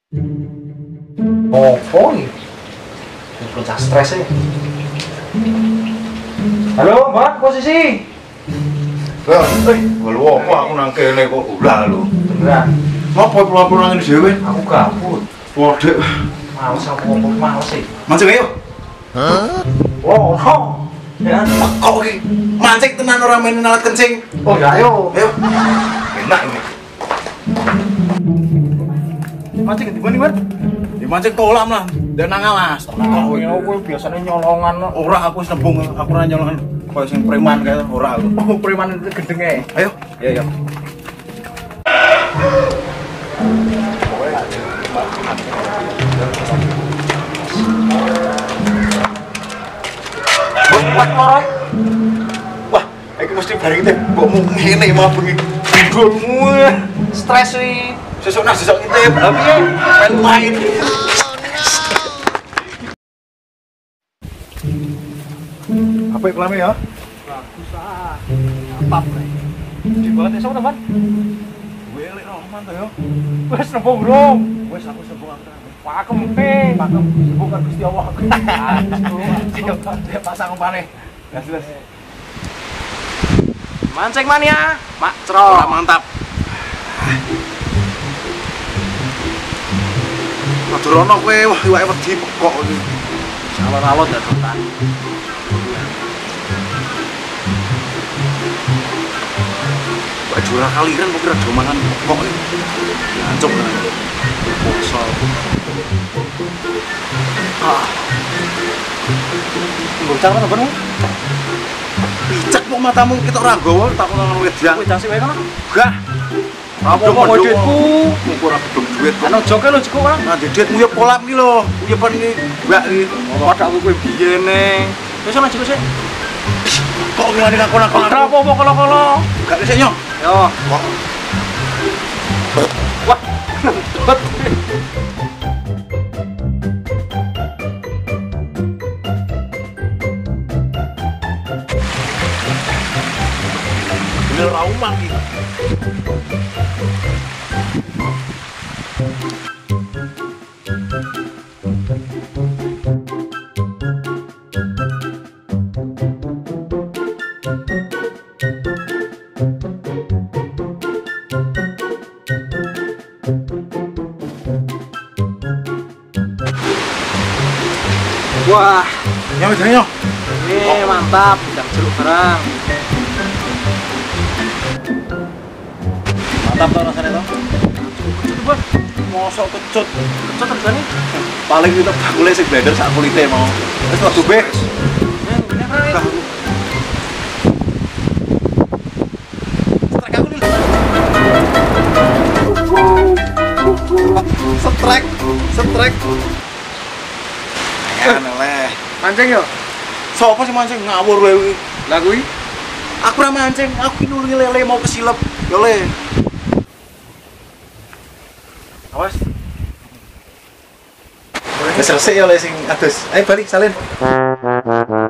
Opo iki? Bocah stres e. Halo, Mbak, posisi. Lah, lho apa aku nang kene kok ulah lho. Beneran. Ngopo pulang-pulang ngene dhewe? Aku gabut. Waduh, Males aku ngomong males sih. mancing ayo. Oh, oh. Ya. Kok iki mancing tenan ora main alat kencing. Oh, ya ayo. Ayo. Enak ini. Mancing di mana, Mas? Di mancing kolam lah, dan nang alas. Ya kowe biasanya nyolongan. Ora aku wis nembung, aku ora nyolongan koyo sing preman kae ora aku. Oh, preman itu gendenge. Ayo. Iya, iya. Buat lorok. Wah, iki mesti bareng teh mbok ngene mah bengi gulmu. Stres wi. Sesuk nah sesuk ngintip. Lah piye? Main main. Apa iklannya ya? Bagus ah. Mantap. Di banget sama teman. Gue lek Rahman to ya. Wes nembung urung. Wes aku sembung aku. Pakem pe. Pakem bukan Gusti Allah. Dia pasang umpannya. Gas. Mancing mania, Mak Cro. Mantap. Madurono kowe wah iwake wedi kok iki. Alon-alon ya teman. Bajura kaliran kok kira do mangan kok iki. Lancuk kan. Poso. Bocah apa temen? Picek kok matamu kita ora nggawa tak nang wedang. Kowe jasi wae kono. Gah. Apa-apa kowe duitku. Mugo ora gedung duit kok. Ano joke lho jeko ora? Nah, duit nguyup kolam iki lho. Nguyupan iki mbak iki. Padakku kowe biyene. Wis ana jeko sik. Kok ngene ngakon-ngakon. Ora apa-apa kala-kala. Gak sik nyok. Yo. Kok Wah. bener ra umang iki. Wah, Ya wis nyok. ini mantap, udang jeruk barang. Mantap to rasane to. Coba, Mosok kecut. kecut regane. Paling itu bakule sing blender sak kulite mau. Wis waduh be. Ini Lah. Strek aku nih. Strek. Leh. Mancing yo. Sopo sih mancing ngawur wae kuwi? Lah kuwi Aku ora mancing, aku nuli lele mau kesilep. Yo le. Awas. Wis resik ya le sing adus. Ayo balik salin.